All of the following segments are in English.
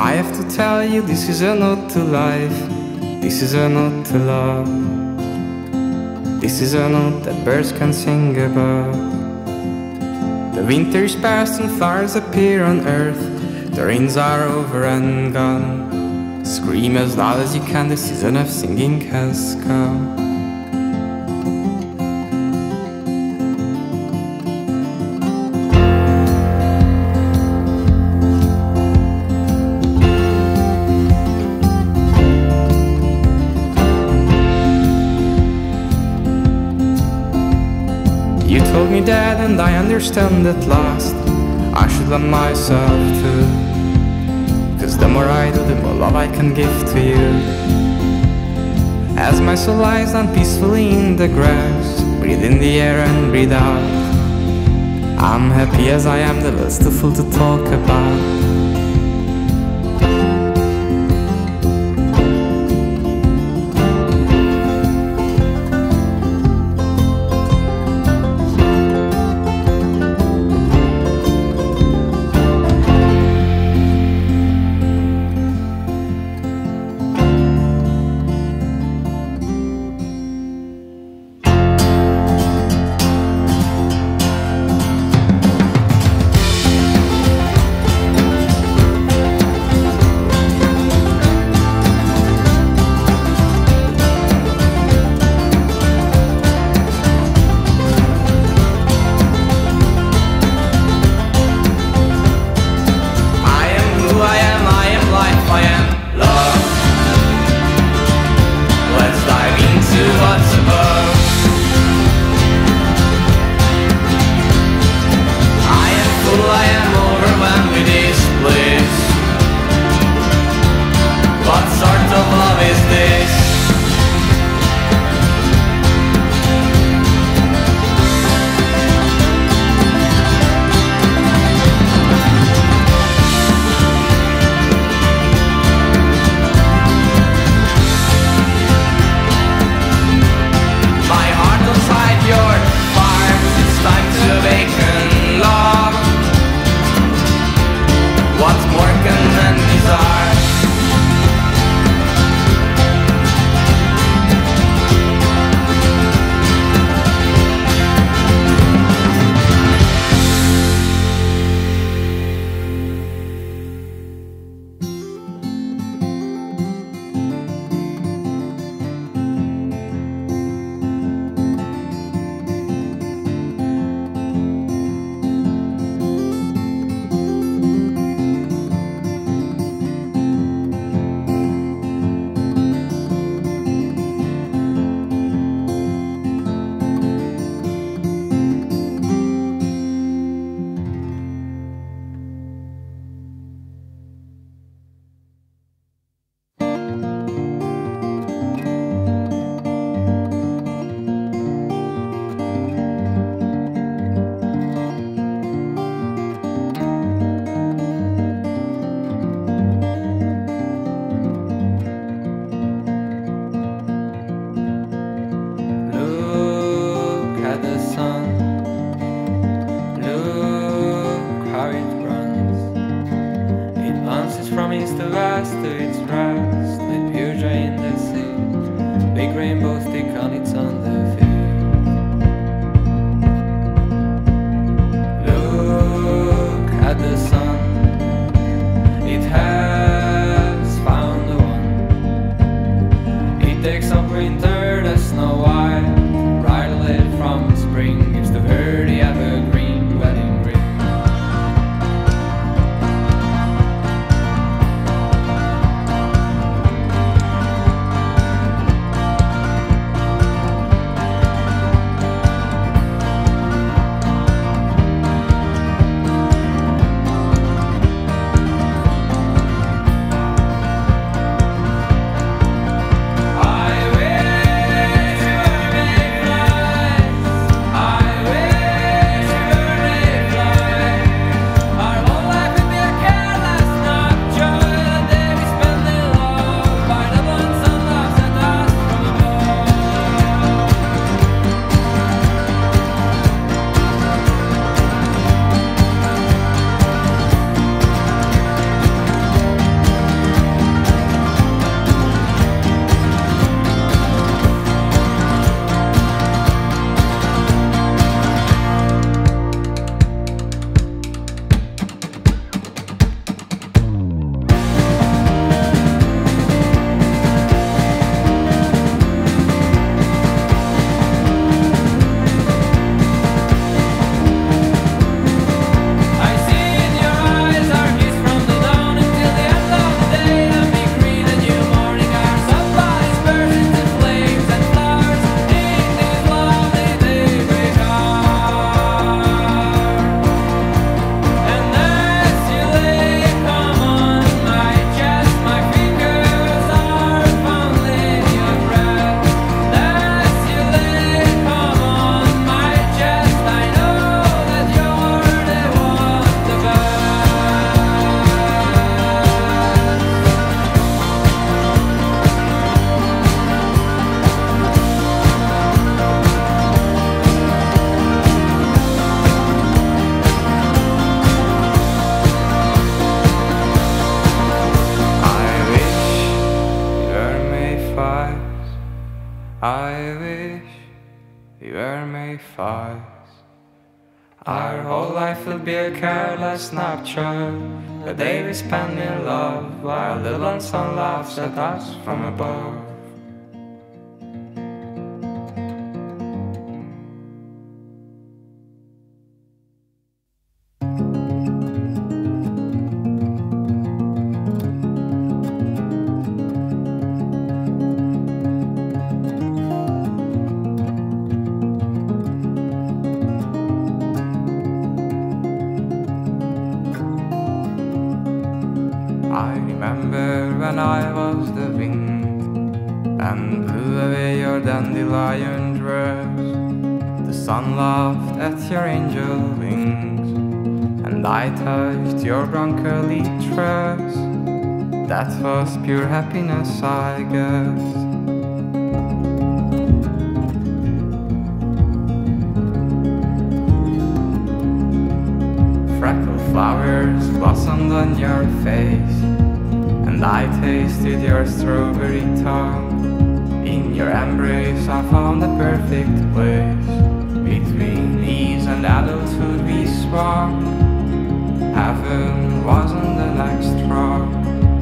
I have to tell you, this is a note to life. This is a note to love. This is a note that birds can sing above. The winter is past and flowers appear on earth. The rains are over and gone. Scream as loud as you can, the season of singing has come. You told me that, and I understand at last. I should love myself too, 'cause the more I do, the more love I can give to you. As my soul lies down peacefully in the grass, breathe in the air and breathe out. I'm happy as I am, the world's too full to talk about. Our whole life will be a careless snapshot, a day we spend in love, while the lonesome laughs at us from above. I remember when I was the wind and blew away your dandelion dress. The sun laughed at your angel wings, and I touched your bronchially tress. That was pure happiness, I guess. Freckled flowers blossomed on your face, and I tasted your strawberry tongue. In your embrace I found the perfect place. Between ease and adulthood we swung. Heaven wasn't the next rung.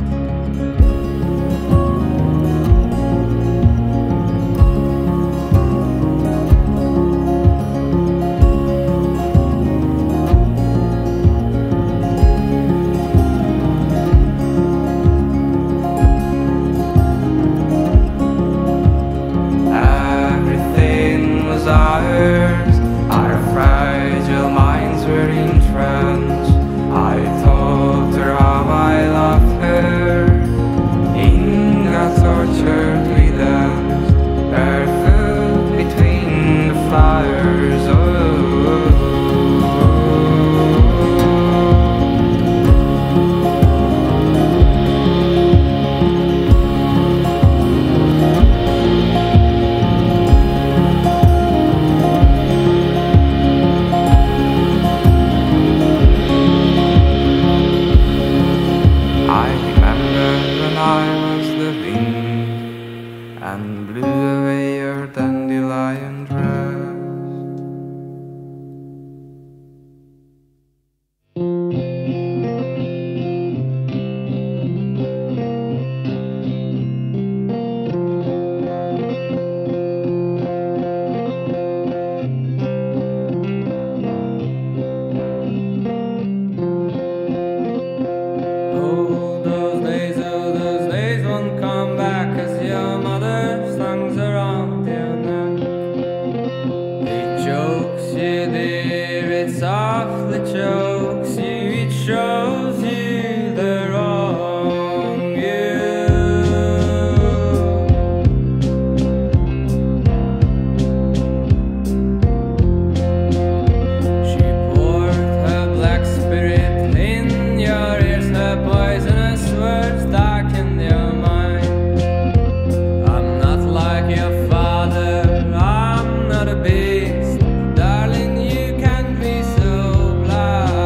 Our fragile minds were in trance. I told her how I loved her. In that tortured we danced, barefoot between the flowers. And blew away your dandelion dress. Oh, those days won't come back, 'cause your mother's lungs are around your neck. It chokes you, dear, it softly chokes you, it shows you the wrong you. She poured her black spirit in your ears, her poisonous words darkened your mind. I'm not like your father, I'm not a beast. Darling, you can't be so blind.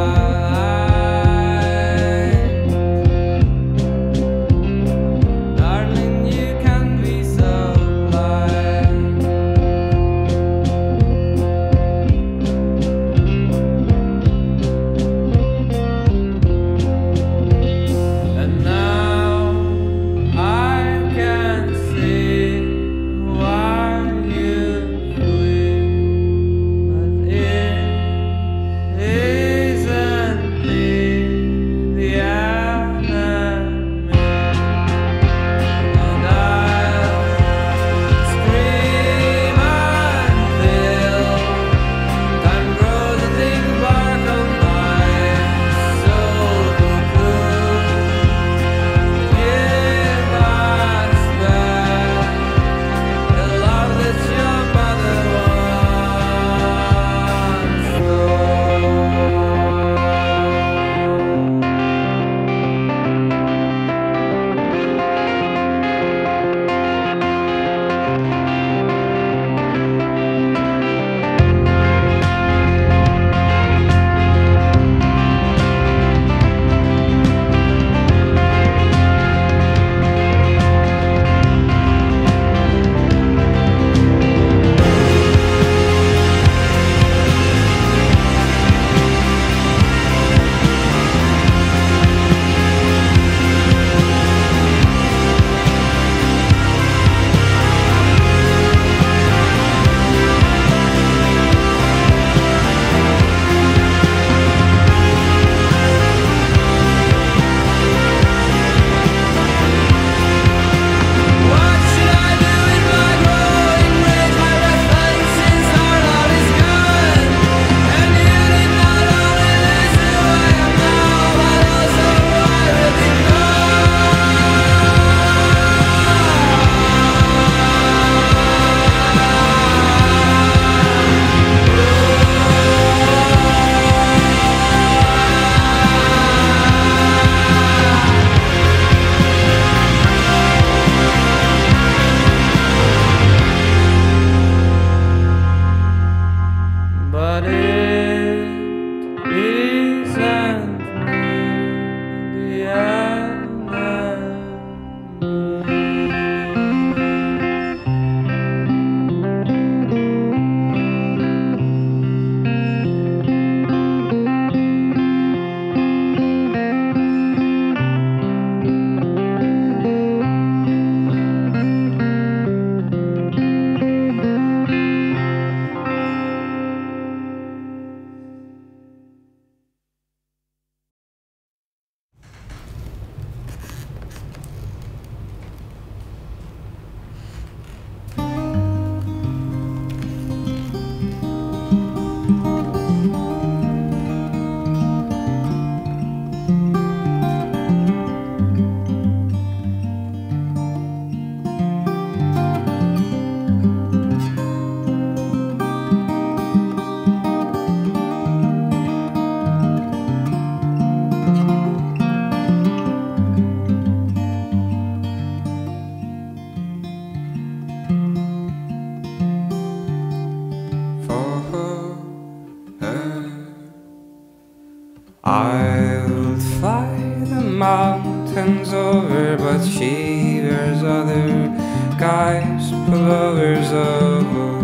I'll fly the mountains over, but she wears other guys' pullovers over.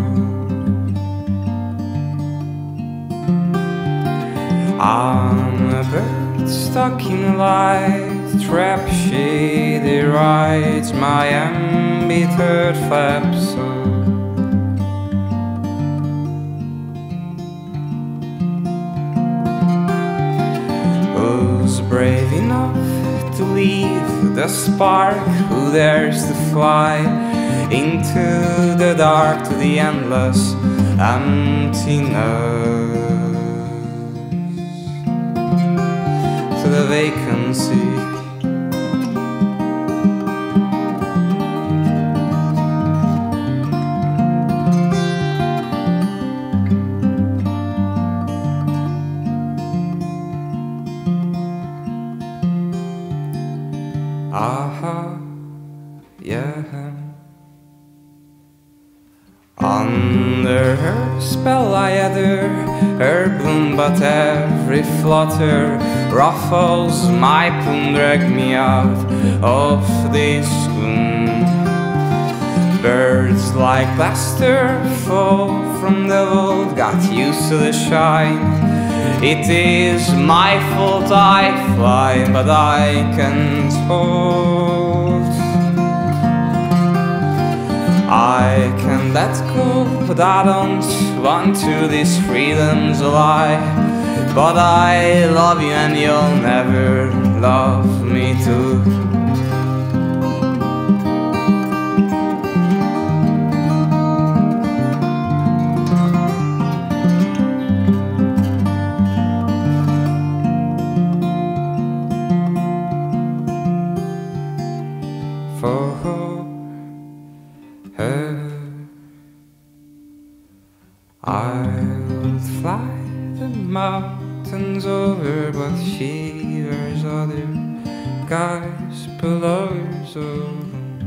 I'm a bird stuck in a light trap, shady rides my embittered flaps. Who's brave enough to leave the spark? Who dares to fly into the dark, to the endless emptiness, to the vacancy? Aha, yeah. Under her spell I adore her bloom, but every flutter ruffles my plume, drag me out of this gloom. Birds like plaster fall from the vault, got used to the shine. It is my fault I fly, but I can't hold. I can let go, but I don't want to. This freedom's a lie, but I love you and you'll never love me too. For her, I'll fly the mountains over, but she wears other guys' pullovers over.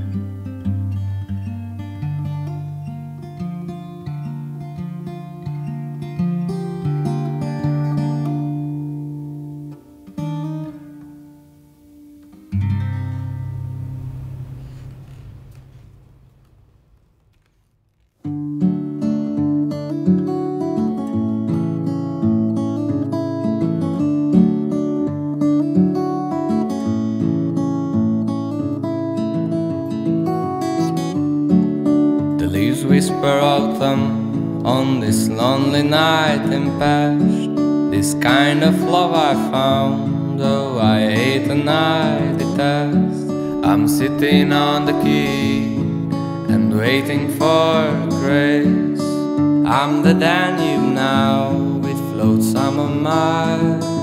Whisper autumn on this lonely night in past. This kind of love I found, though I hate and I detest. I'm sitting on the quay and waiting for grace. I'm the Danube now, it floats some of my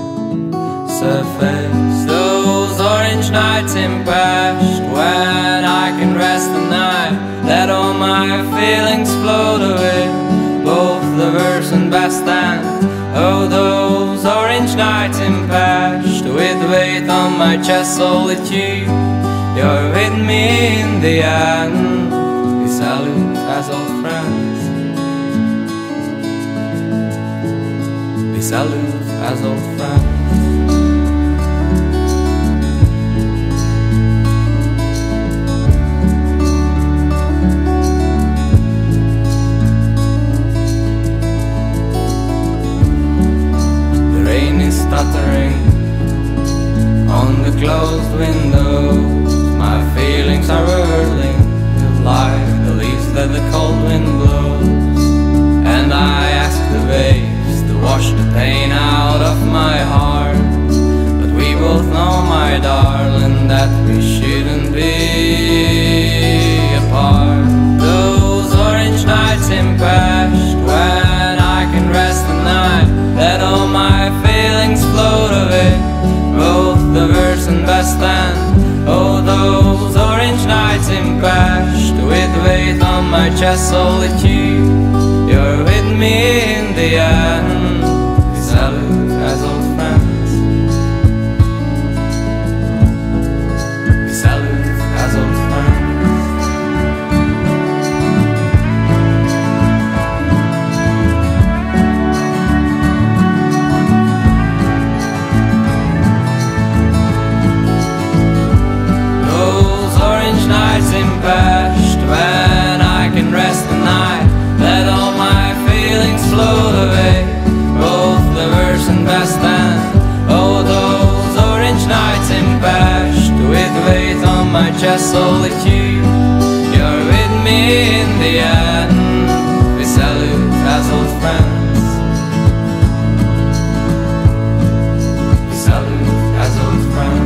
surface. Those orange nights in past, when I can rest the night, let all my feelings float away, both the verse and best and oh, those orange nights in past, with weight on my chest, solitude, you're with me in the end. We salute as old friends, we salute as old friends. Stuttering on the closed windows, my feelings are whirling like the leaves that the cold wind blows. And I ask the waves to wash the pain out of my heart, but we both know, my darling, that we shouldn't be apart. Those orange nights in past, when I can rest the night, my chest, solitude. You're with me in the end. We salute as old friends. We salute as old friends. Those orange nights in past, when I can rest the night, let all my feelings float away, both the worst and best. And oh, those orange nights in past, with weight on my chest, solitude. You're with me in the end. We salute as old friends. We salute as old friends.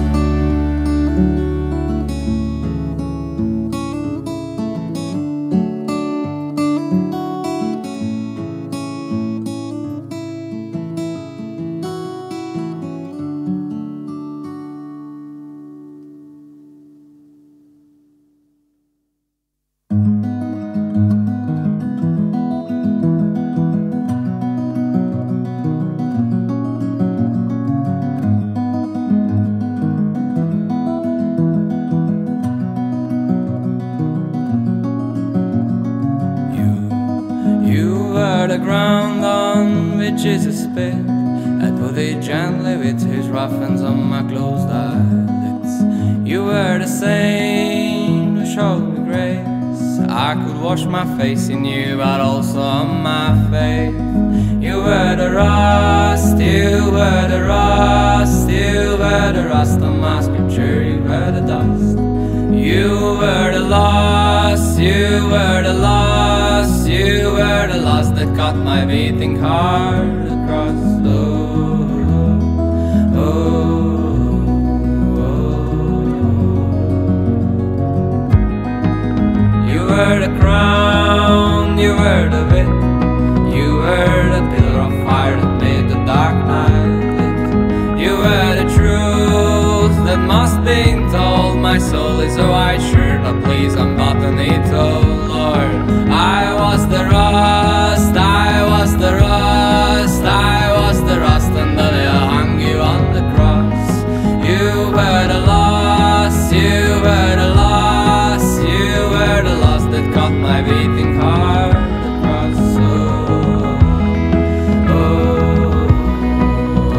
The ground on which is a spit, I put it gently with his rough hands on my closed eyelids. You were the same who showed me grace. I could wash my face in you, but also on my faith. You were the rust, you were the rust, you were the rust on my scripture, you were the dust. You were the loss, you were the loss, you were the loss that cut my beating heart across. Oh, oh, oh. You were the crown, you were the wit, you were the pillar of fire that made the dark night lit. You were the truth that must be told. My soul is a white shirt, but please unbutton it, oh Lord. I was the rust, I was the rust, I was the rust, and then I hung you on the cross. You were the loss, you were the loss, you were the loss that cut my beating heart across. Oh, oh,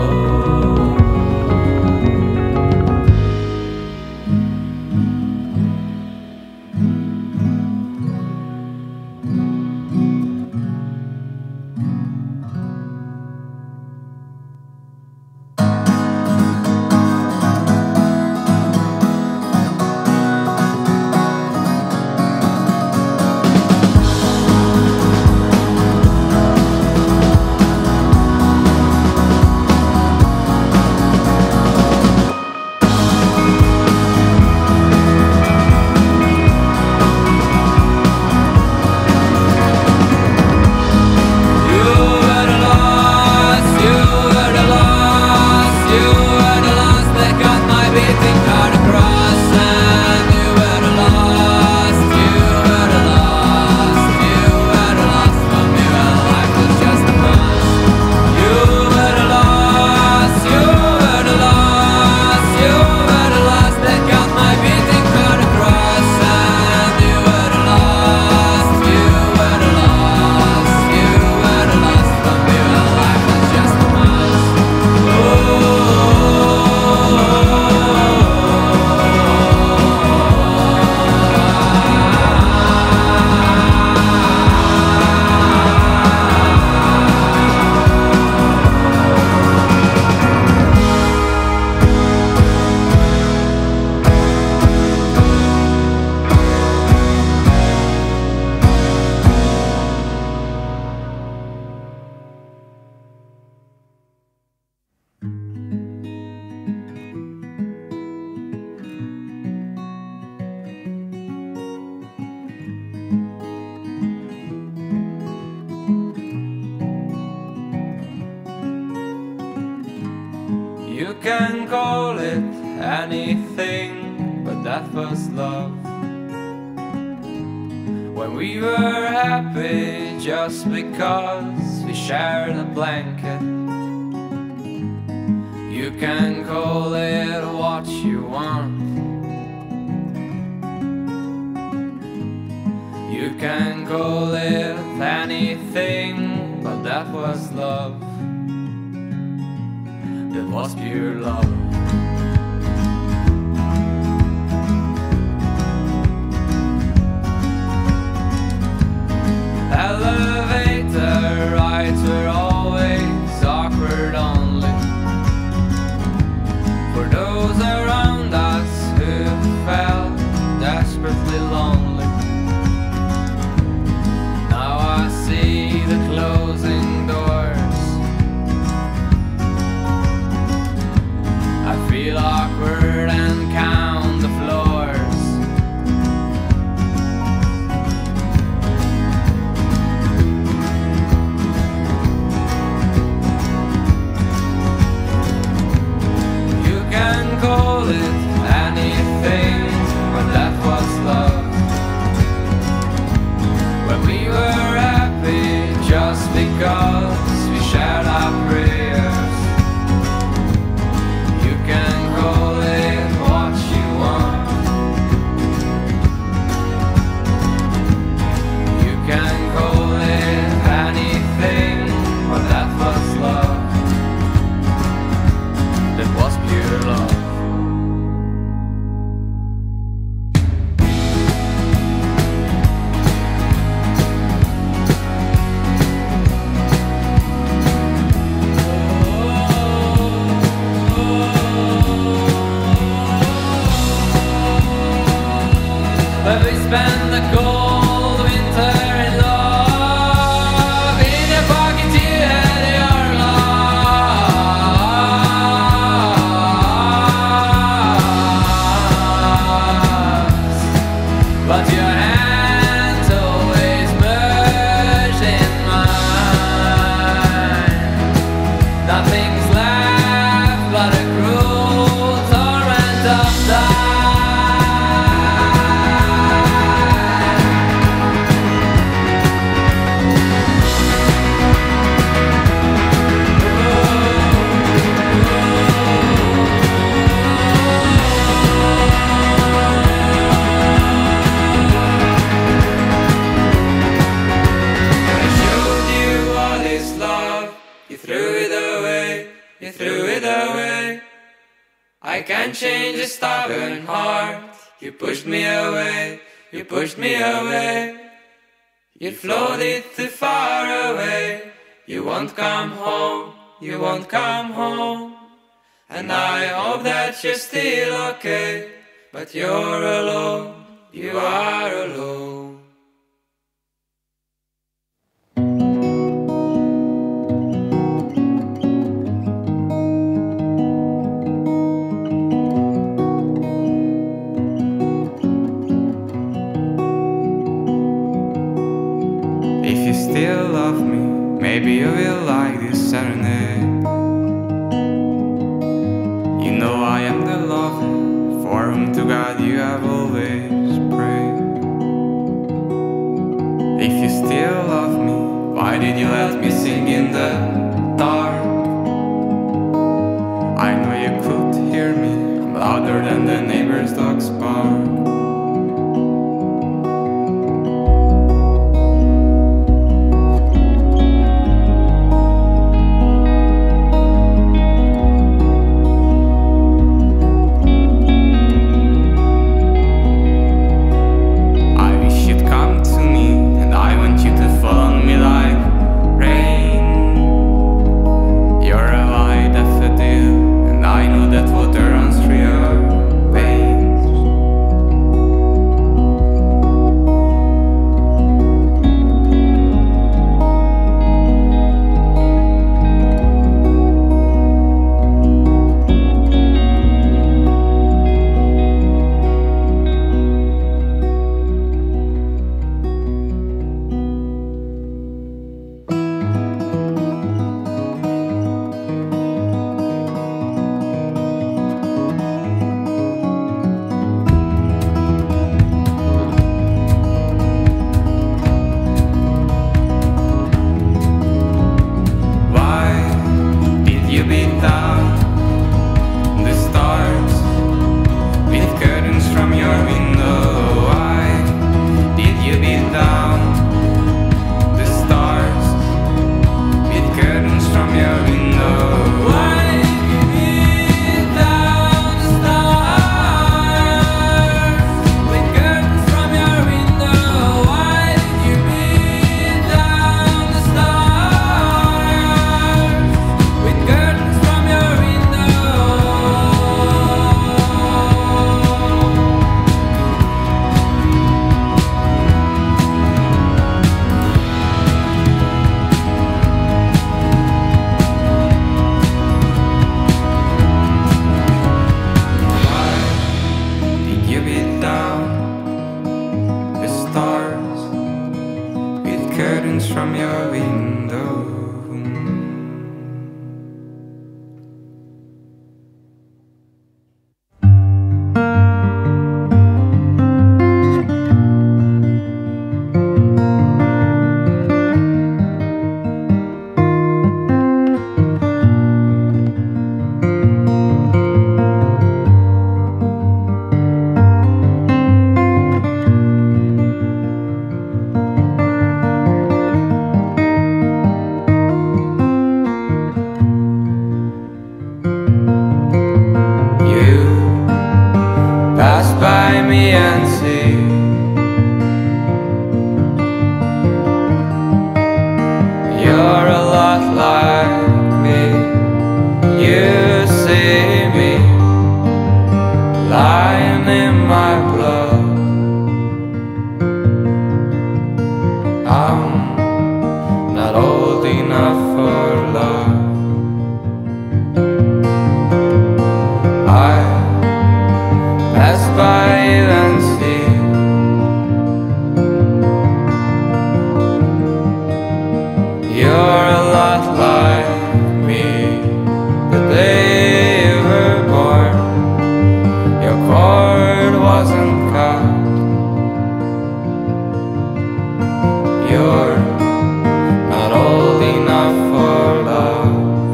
You can call it anything but that first love. when we were happy just because we shared a blanket. You can call it what you want. You can call it anything, but that was love. It was pure love. Elevator rides were always awkward only for those around us who felt desperately lonely. Now I see the closing doors. I feel awkward and count the floors. Call it anything, but that was love. When we were happy just because we shared our prayers. You can call it what you want. You can call it anything, but that was love. That was pure love. But we spend the cold winter in love. In your pocket you had your loss, but your hands always merged in mine. Nothing's left but a cruel torment of time. You threw it away. I can't change a stubborn heart. You pushed me away, you pushed me away. You floated too far away. You won't come home, you won't come home. And I hope that you're still okay. But you're alone, you are alone. Still love me, maybe you will like this serenade. You know I am the lover, for whom to God you have always prayed. If you still love me, why did you let me sing in the dark? I know you could hear me, I'm louder than the neighbor's dog's bark. you beat down the stars with curtains from your window? Why did you beat down the stars with curtains from your window? Why did you beat down the stars with curtains from your window? Why did you beat down the stars with curtains from your window? Why did you beat down the stars with curtains from your window? You pass by me and see you're a lot like me. You see me lying in my blood. I'm not old enough for love. I pass by you and see you're a lot like me. The day you were born, your cord wasn't cut. You're not old enough for love.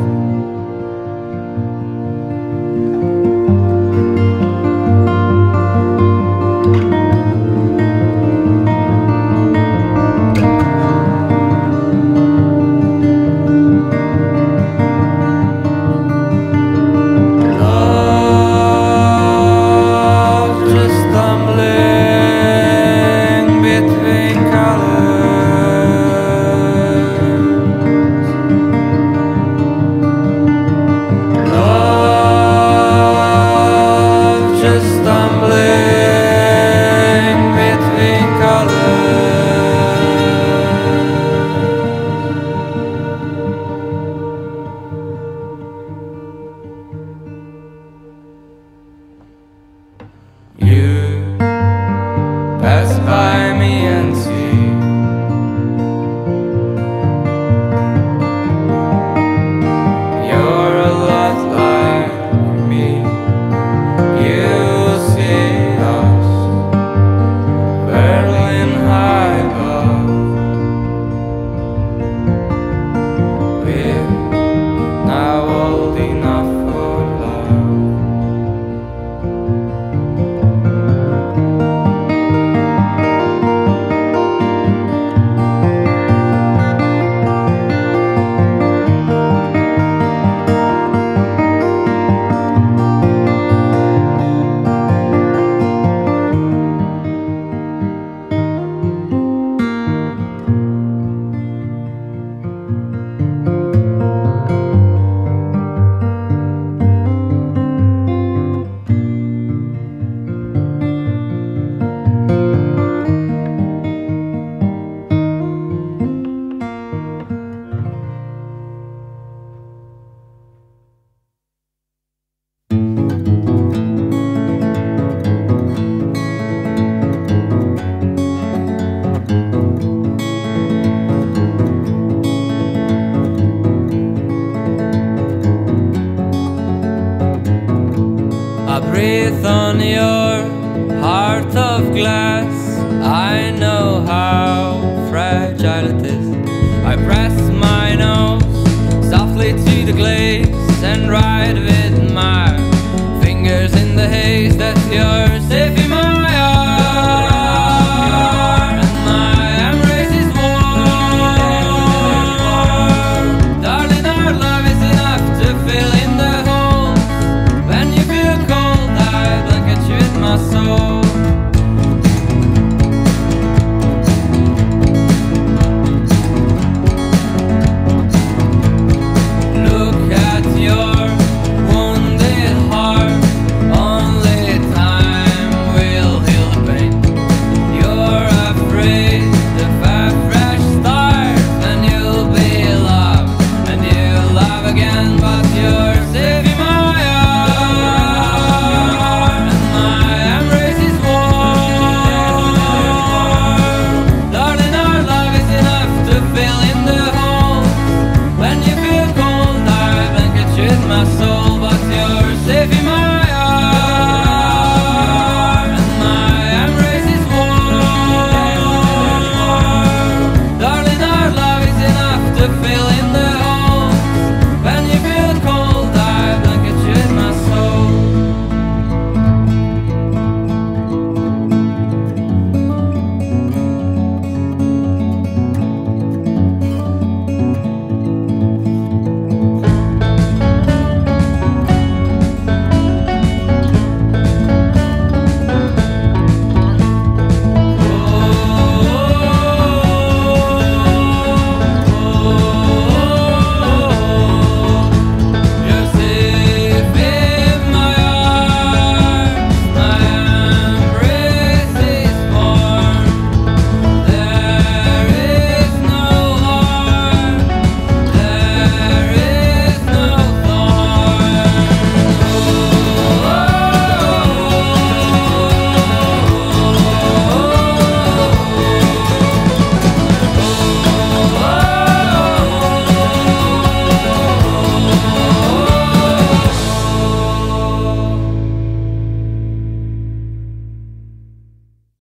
Love just stumbling between colors. Love just stumbling between colors. You pass by me and see you're a lot like me. You see us Berlin high above. We're now old enough for love. breathe on your heart of glass. I know how fragile it is. I press my nose softly to see the glaze and ride with my fingers in the haze. That's yours, safe in my arm, and my embrace is warm. Darling, our love is enough to fill in the hole. When you feel cold, I blanket you with my soul. My soul.